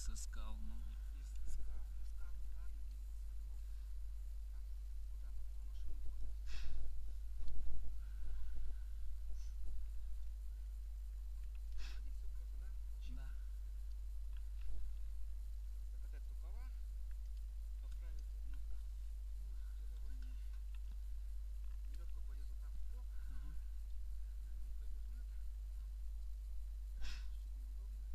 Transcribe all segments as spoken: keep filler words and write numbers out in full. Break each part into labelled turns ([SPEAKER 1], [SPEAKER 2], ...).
[SPEAKER 1] со скал, ну.
[SPEAKER 2] Из скал. Ну скалы, ладно, не посадок. Там, куда на машину поставить? Вроде все просто, да? Чик.
[SPEAKER 1] Да.
[SPEAKER 2] Закатать рукава, поправить одну ну, регулирование. Веревка пойдет вот так в бок.
[SPEAKER 1] Угу.
[SPEAKER 2] На ней повернет. Чуть-чуть неудобно.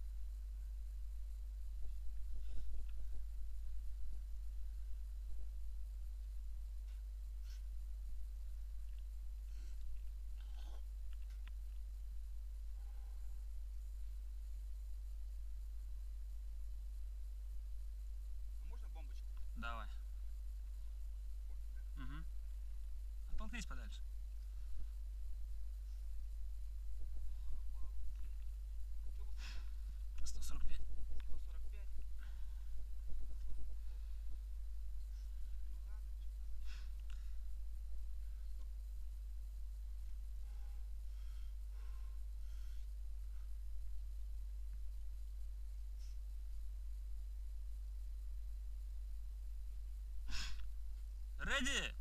[SPEAKER 2] А можно бомбочку?
[SPEAKER 1] Давай.
[SPEAKER 2] Пофиг, да?
[SPEAKER 1] Угу. Оттолкнись подальше.
[SPEAKER 2] Обалдеть. Что высота?
[SPEAKER 1] сто сорок пять.
[SPEAKER 2] сто сорок пять. Ну ладно, что сказать. Стоп.
[SPEAKER 1] Ready?